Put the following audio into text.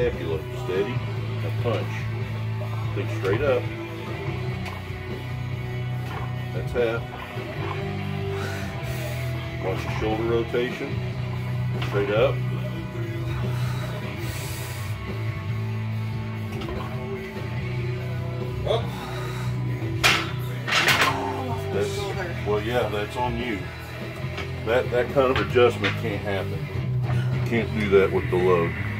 scapula. Steady. Now punch. Think straight up. That's half. Watch the shoulder rotation. Straight up. Up. Well, yeah, that's on you. That kind of adjustment can't happen. You can't do that with the load.